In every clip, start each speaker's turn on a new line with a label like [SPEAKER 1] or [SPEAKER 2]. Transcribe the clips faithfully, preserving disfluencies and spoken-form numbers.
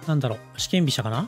[SPEAKER 1] なんだろう、四間飛車かな。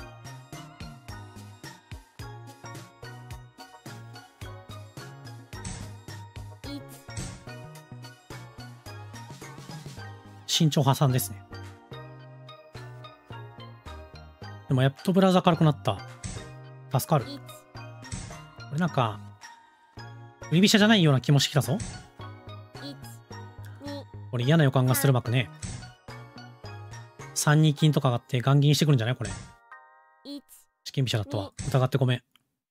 [SPEAKER 1] 身長破産ですね。でもやっとブラウザ軽くなった。助かる。これなんか、売り飛車じゃないような気もしてきたぞ。これ嫌な予感がするばくね。さんに金とか上がってガンギンしてくるんじゃないこれ。四間飛車だったわ。疑ってごめん。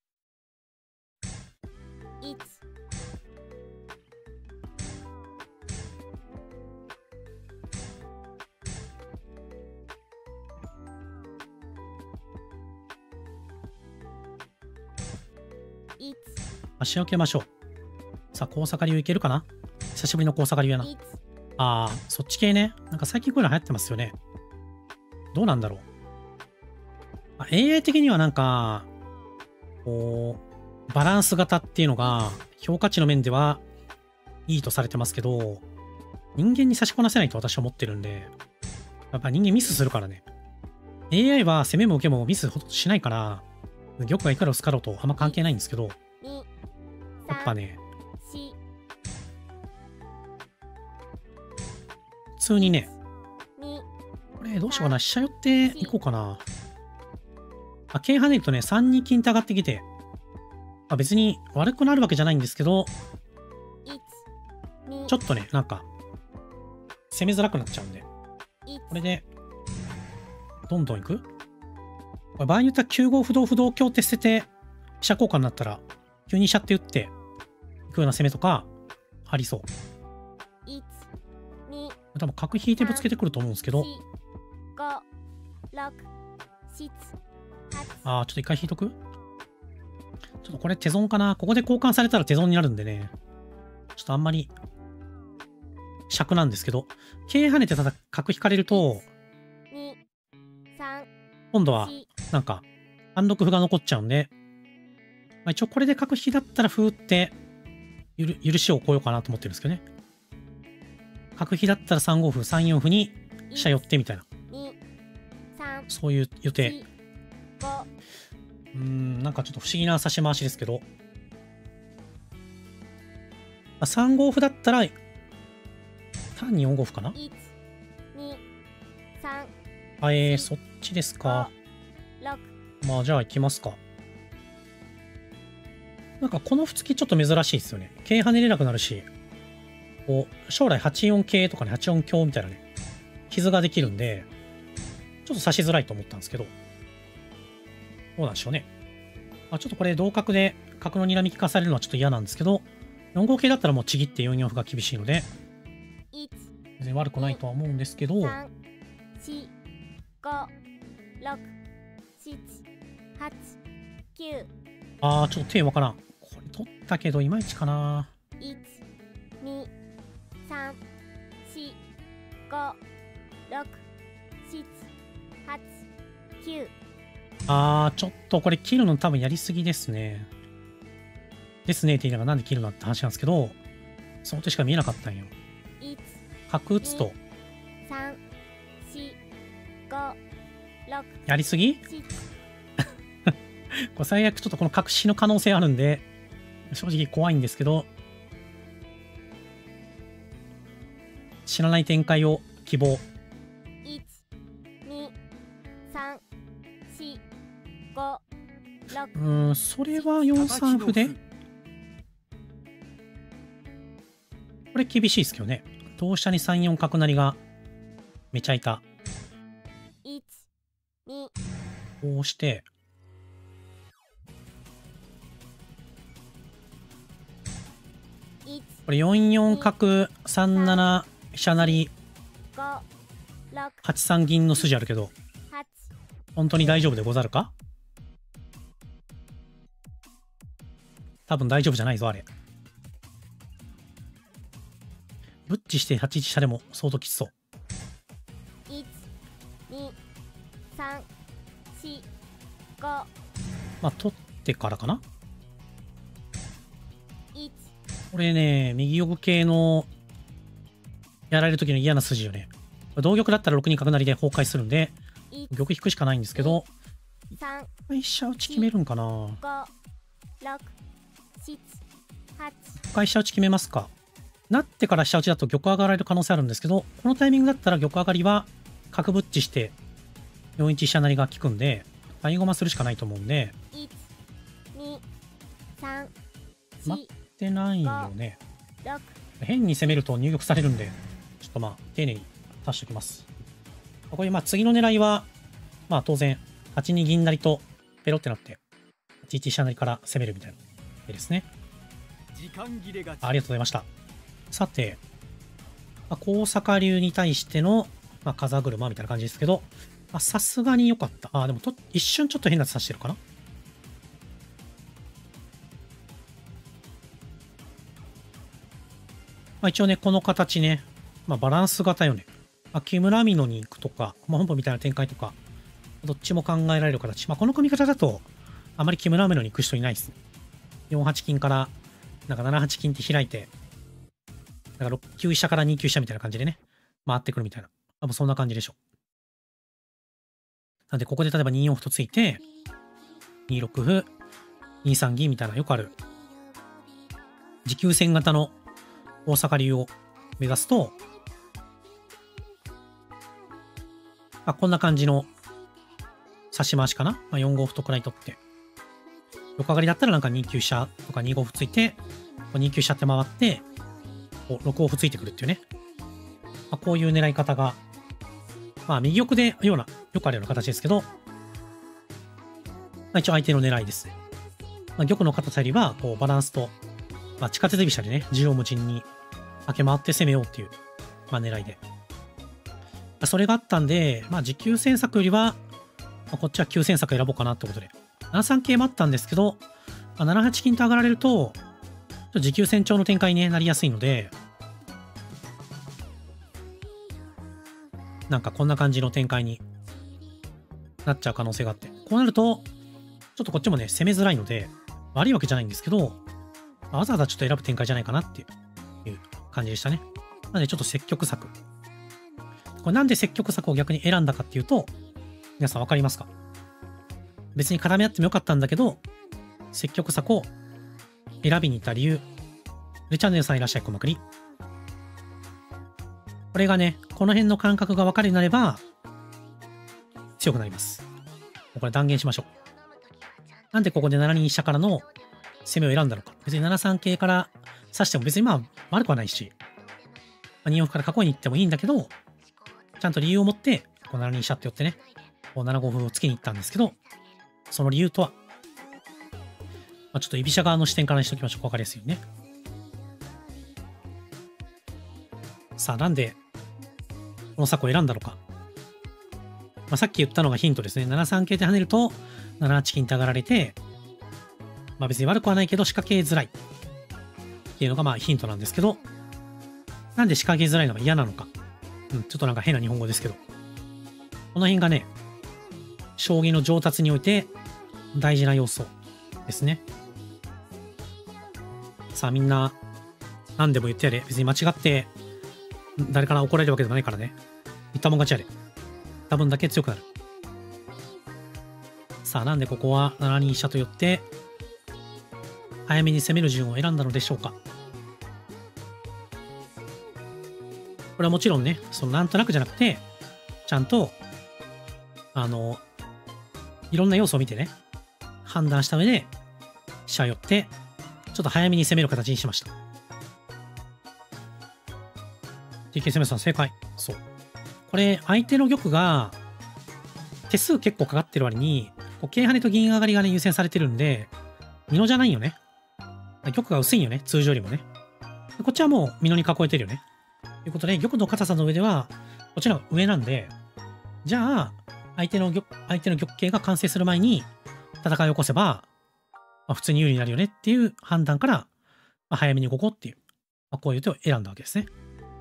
[SPEAKER 1] 足を受けましょう。さあ、高坂流いけるかな。久しぶりの高坂流やな。ああ、そっち系ね。なんか最近こういうの流行ってますよね。どうなんだろう。あ エーアイ 的にはなんか、こう、バランス型っていうのが評価値の面ではいいとされてますけど、人間に差しこなせないと私は思ってるんで、やっぱ人間ミスするからね。エーアイ は攻めも受けもミスほとんどしないから、玉がいくら薄かろうとあんま関係ないんですけど、やっぱね、普通にね、これどうしようかな。飛車寄っていこうかな。あ、桂跳ねるとね、さんに金って上がってきて、あ、別に悪くなるわけじゃないんですけど、ちょっとね、なんか、攻めづらくなっちゃうんで、これで、どんどんいく？これ場合によってはきゅう五歩同歩同香って捨てて、飛車交換になったら、急に飛車って打って、いくような攻めとか、ありそう。多分角引いてぶつけてくると思うんですけど、あー、ちょっと一回引いとく？ちょっとこれ手損かな。ここで交換されたら手損になるんでね。ちょっとあんまり、尺なんですけど、桂跳ねてただ角引かれると、今度は、なんか、単独歩が残っちゃうんで、まあ、一応これで角引きだったら歩打って、ゆる、許しをこようかなと思ってるんですけどね。角引きだったらさん五歩、さん四歩に飛車寄ってみたいな。そういう予定。うーん、なんかちょっと不思議な指し回しですけど。まあ、さん五歩だったら、単によん五歩かな。あ、えー、そっちですか。まあ、じゃあ行きますか。なんかこの歩突きちょっと珍しいですよね。桂跳ねれなくなるし、こう、将来はち四桂とかね、はち四香みたいなね、傷ができるんで、ちょっと指しづらいと思ったんですけど、どうなんでしょうね。まあ、ちょっとこれ同角で角の睨み利かされるのはちょっと嫌なんですけど、よん五桂だったらもうちぎってよん四歩が厳しいので、全然悪くないとは思うんですけど、あー、ちょっと手わからん。これ取ったけどいまいちかな。いち、に、さん、よん、ご、ろく、しち、はち、きゅう。あー、ちょっとこれ切るの多分やりすぎですね。ですねって言いながらなんで切るのって話なんですけど、その手しか見えなかったんよ。角打つと。やりすぎこれ最悪ちょっとこの隠しの可能性あるんで、正直怖いんですけど、知らない展開を希望。いち、に、さん、よん、ご、ろく。うーん、それはよん三歩でこれ厳しいですけどね。同飛車にさん四角成がめちゃいた。いち、に。こうして、これよん四角さん七飛車成はち三銀の筋あるけど、本当に大丈夫でござるか？多分大丈夫じゃないぞ、あれ。ブッチしてはち一飛車でも相当きつそう。いち、に、さん、よん、ご。まあ、取ってからかな？これね、右横系のやられる時の嫌な筋よね。同玉だったらろく二角成で崩壊するんで、 玉引くしかないんですけど、
[SPEAKER 2] さん、
[SPEAKER 1] 飛車打ち決めるんかな。
[SPEAKER 2] ご、ろく、しち、はち。
[SPEAKER 1] 一回飛車打ち決めますか。なってから飛車打ちだと玉上がられる可能性あるんですけど、このタイミングだったら玉上がりは角ぶっちしてよんいち飛車成りが効くんで、合駒するしかないと思うんで、
[SPEAKER 2] いち、に、さん、
[SPEAKER 1] 待ってないよね。
[SPEAKER 2] ろく。
[SPEAKER 1] 変に攻めると入玉されるんで、ちょっとまあ、丁寧に足しておきます。こういうまあ次の狙いは、まあ当然、はちに銀成とペロってなって、はちいち飛車成から攻めるみたいな手ですね。あありがとうございました。さて、まあ、高坂流に対しての、まあ、風車みたいな感じですけど、さすがに良かった。あ、でもと一瞬ちょっと変なやつ指してるかな。まあ、一応ね、この形ね、まあ、バランス型よね。まあ、木村美濃に行くとか、まあ、本譜みたいな展開とか、どっちも考えられる形。まあ、この組み方だと、あまり木村美濃に行く人いないですね。よんはち金から、なんかななはち金って開いて、だからろっ級飛車からに級飛車みたいな感じでね、回ってくるみたいな。多分そんな感じでしょう。なんで、ここで例えばによん歩とついて、にろく歩、にさん銀みたいなよくある、持久戦型の大阪流を目指すと、あ、こんな感じの指し回しかな。まあ、よん五歩とくらい取って。横上がりだったらなんかに級飛車とかに五歩ついて、に級飛車って回って、こうろく五歩ついてくるっていうね。まあ、こういう狙い方が、まあ右玉でような、よくあるような形ですけど、まあ、一応相手の狙いですね。まあ、玉の硬さよりは、こうバランスと、まあ、地下鉄飛車でね、縦横無尽に開け回って攻めようっていう、まあ、狙いで。それがあったんで、まあ、持久戦策よりは、まあ、こっちは急戦策選ぼうかなってことで。ななさん桂もあったんですけど、まあ、ななはち金と上がられると、ちょっと持久戦調の展開になりやすいので、なんかこんな感じの展開になっちゃう可能性があって。こうなると、ちょっとこっちもね、攻めづらいので、悪いわけじゃないんですけど、わざわざちょっと選ぶ展開じゃないかなっていう感じでしたね。なのでちょっと積極策。これなんで積極策を逆に選んだかっていうと、皆さんわかりますか？別に絡め合ってもよかったんだけど、積極策を選びに行った理由。レチャンネルさんいらっしゃい、こまくり。これがね、この辺の感覚が分かるようになれば、強くなります。これ断言しましょう。なんでここでななに飛車からの攻めを選んだのか。別にななさん桂から指しても別にまあ悪くはないし、まあ、に四歩から囲いに行ってもいいんだけど、ちゃんと理由を持って、こうななに飛車って寄ってね、こうなな五歩をつけに行ったんですけど、その理由とは、まあ、ちょっと居飛車側の視点からにしておきましょう。分かりやすいようにね。さあ、なんで、この策を選んだのか。まあ、さっき言ったのがヒントですね。ななさん桂で跳ねると、ななはち金って上がられて、まあ別に悪くはないけど仕掛けづらい。っていうのがまあヒントなんですけど、なんで仕掛けづらいのが嫌なのか。うん、ちょっとなんか変な日本語ですけど。この辺がね、将棋の上達において大事な要素ですね。さあみんな、何でも言ってやれ。別に間違って誰から怒られるわけでもないからね。言ったもん勝ちやれ。多分だけ強くなる。さあなんでここはななに飛車と寄って、早めに攻める順を選んだのでしょうか。これはもちろんね、そのなんとなくじゃなくて、ちゃんと、あの、いろんな要素を見てね、判断した上で、飛車寄って、ちょっと早めに攻める形にしました。ティーケー 攻めさん正解。そう。これ、相手の玉が、手数結構かかってる割に、こう桂跳ねと銀上がりがね、優先されてるんで、美濃じゃないよね。玉が薄いよね。通常よりもね。こっちはもう美濃に囲えてるよね。ということで、玉の硬さの上では、こっちの方が上なんで、じゃあ、相手の玉、相手の玉形が完成する前に戦いを起こせば、まあ、普通に有利になるよねっていう判断から、まあ、早めに動こうっていう、まあ、こういう手を選んだわけですね。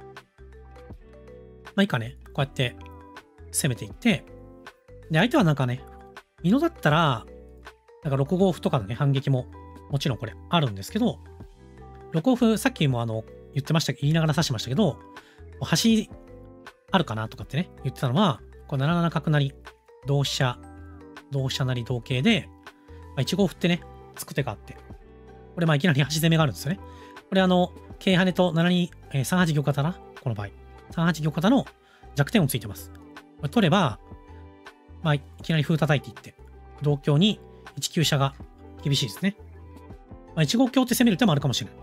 [SPEAKER 1] まあいいかね。こうやって攻めていって、で、相手はなんかね、美濃だったら、なんかろく五歩とかのね、反撃も、もちろんこれあるんですけど、ろく五歩、さっきもあの、言ってました、言いながら指してましたけど、端あるかなとかってね、言ってたのは、こうななな角成同飛車、同飛車成同桂で、まあ、いちごを振ってね、突く手があって、これまあいきなり端攻めがあるんですよね。これあの、桂跳ねとななに、えー、さんはち玉型な、この場合。さんはち玉型の弱点をついてます。これ取れば、まあいきなり歩叩いていって、同香にいちきゅう飛車が厳しいですね。まあ、いちご香って攻める手もあるかもしれない。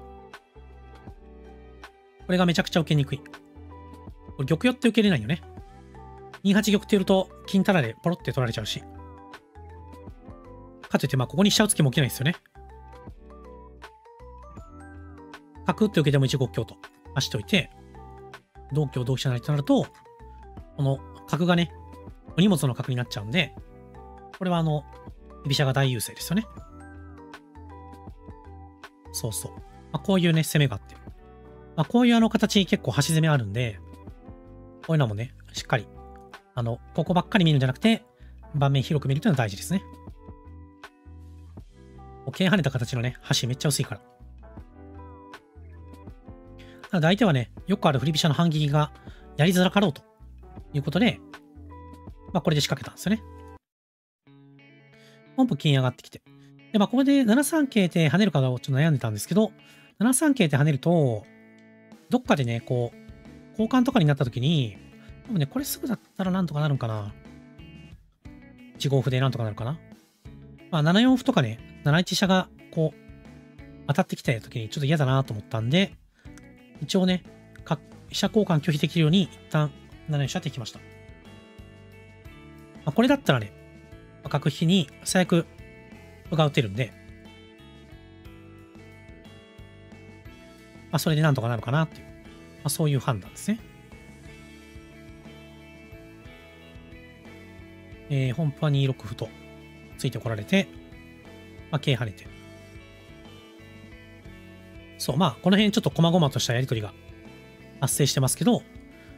[SPEAKER 1] これがめちゃくちゃ受けにくい。これ玉寄って受けれないよね。にはち玉ってやると、金タラでポロって取られちゃうし。かといって、まあ、ここに飛車をつけも起きないですよね。角って受けてもいちご香と足しといて、同香同飛車成となると、この角がね、お荷物の角になっちゃうんで、これはあの、居飛車が大優勢ですよね。そうそう。まあ、こういうね、攻めがあって。まあ、こういうあの形結構端攻めあるんで、こういうのもね、しっかり、あの、ここばっかり見るんじゃなくて、盤面広く見るというのは大事ですね。桂跳ねた形のね、端めっちゃ薄いから。なので相手はね、よくある振り飛車の反撃がやりづらかろうということで、まあこれで仕掛けたんですよね。本譜金上がってきて。で、まあここでななさん桂って跳ねるかをちょっと悩んでたんですけど、ななさん桂って跳ねると、どっかでね、こう、交換とかになった時に、多分ね、これすぐだったらなんとかなるんかな。いちご歩でなんとかなるかな。まあななよん歩とかね、なないち飛車がこう、当たってきた時にちょっと嫌だなと思ったんで、一応ね、飛車交換拒否できるように一旦ななよん飛車ってきました。まあ、これだったらね、角引きに最悪歩が打てるんで、まあそれでなんとかなるかなっていう、まあ、そういう判断ですね。えー、本譜はにろく歩とついてこられて、まあ、桂跳ねて。そう、まあ、この辺ちょっと細々としたやりとりが発生してますけど、ま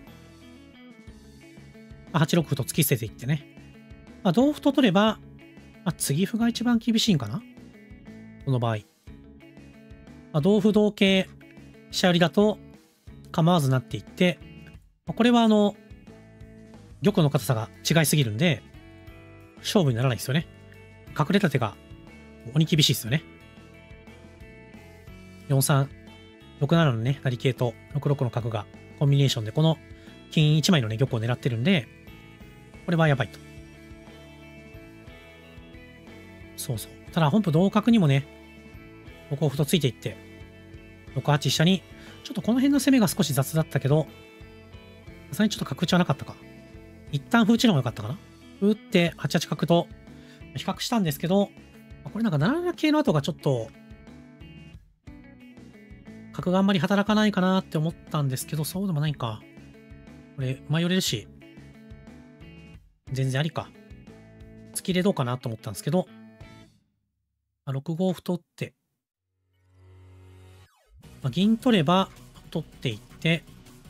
[SPEAKER 1] あ、はちろく歩と突き捨てていってね。まあ、同歩と取れば、まあ、継ぎ歩が一番厳しいんかなこの場合。まあ、同歩同桂、飛車寄りだと構わずなっていって、まあ、これはあの、玉の硬さが違いすぎるんで、勝負にならないですよね。隠れた手が鬼厳しいですよね。よんさん、ろくななのね、成桂とろくろくの角がコンビネーションで、この金いちまいのね、玉を狙ってるんで、これはやばいと。そうそう。ただ本譜同角にもね、ろく五歩とついていって、ろくはち飛車に、ちょっとこの辺の攻めが少し雑だったけど、さすがにちょっと角打ちはなかったか。一旦歩打ちの方が良かったかな。打ってはちはち角と比較したんですけど、これなんかなななな桂の後がちょっと、角があんまり働かないかなって思ったんですけど、そうでもないか。これ、迷れるし、全然ありか。突き入れどうかなと思ったんですけど、ろく五歩取って、まあ、銀取れば取っていって、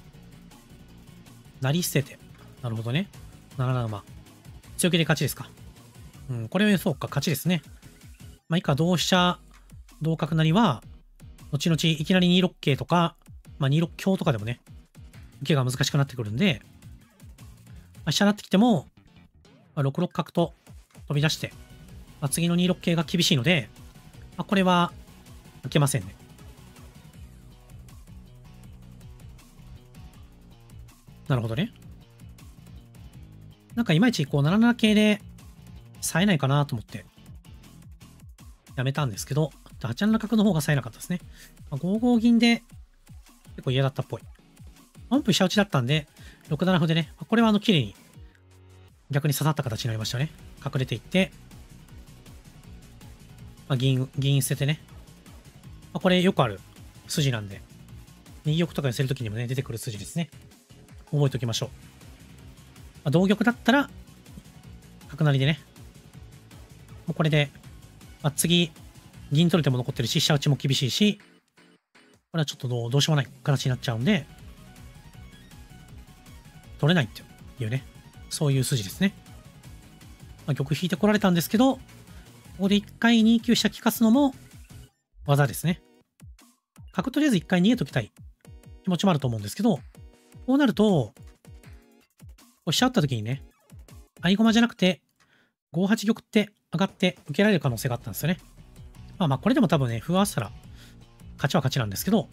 [SPEAKER 1] 成り捨てて。なるほどね。ななな馬。強気で勝ちですか。うん、これそうか、勝ちですね。まあ、以下、同飛車、同角成は、後々いきなりにろく桂とか、まあ、にろく香とかでもね、受けが難しくなってくるんで、まあ、飛車になってきても、まあ、ろく六角と飛び出して、まあ、次のにろく桂が厳しいので、まあ、これは受けませんね。なるほどね。なんかいまいちこうななな桂で冴えないかなと思って、やめたんですけど、はちなな角の方が冴えなかったですね。まあ、ご五銀で結構嫌だったっぽい。本譜飛車打ちだったんで、ろく七歩でね、これはあの綺麗に逆に刺さった形になりましたね。隠れていって、まあ、銀、銀捨ててね。まあ、これよくある筋なんで、右玉とかにするときにもね、出てくる筋ですね。覚えておきましょう。まあ、同玉だったら、角成りでね。もうこれで、まあ、次、銀取る手も残ってるし、飛車打ちも厳しいし、これはちょっとどうどうしようもない形になっちゃうんで、取れないっていうね、そういう筋ですね。まあ、玉引いてこられたんですけど、ここで一回に九飛車利かすのも技ですね。角とりあえず一回逃げときたい気持ちもあると思うんですけど、こうなると、飛車打った時にね、 合駒じゃなくて、ごはち玉って上がって受けられる可能性があったんですよね。まあまあ、これでも多分ね、歩合わせたら、勝ちは勝ちなんですけど、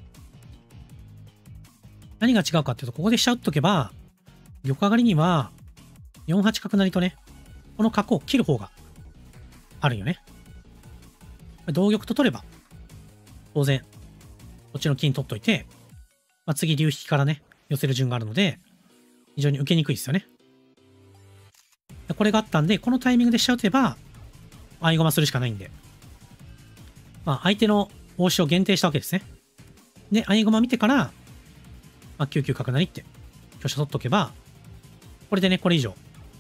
[SPEAKER 1] 何が違うかっていうと、ここで飛車打っとけば、玉上がりには、よんはち角成とね、この角を切る方があるよね。同玉と取れば、当然、こっちの金取っといて、まあ、次竜引きからね、寄せる順があるので、非常に受けにくいですよね。これがあったんで、このタイミングで飛車打てば、合駒するしかないんで、まあ、相手の応手を限定したわけですね。で、合駒見てから、まあ、きゅうきゅう角成って香車取っとけば、これでね、これ以上、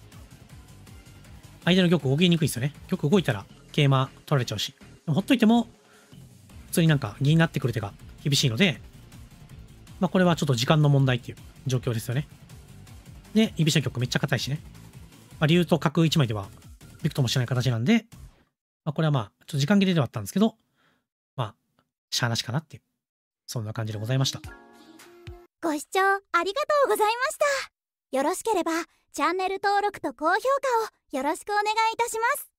[SPEAKER 1] 相手の玉動きにくいですよね。玉動いたら桂馬取られちゃうし。でもほっといても、普通になんか銀になってくる手が厳しいので、まあこれはちょっと時間の問題っていう状況ですよね。で、居飛車玉めっちゃ硬いしね。まあ、竜と角いち枚ではびくともしない形なんで、まあこれはまあ、ちょっと時間切れではあったんですけど、まあ、しゃーなしかなっていう、そんな感じでございました。
[SPEAKER 2] ご視聴ありがとうございました。よろしければチャンネル登録と高評価をよろしくお願いいたします。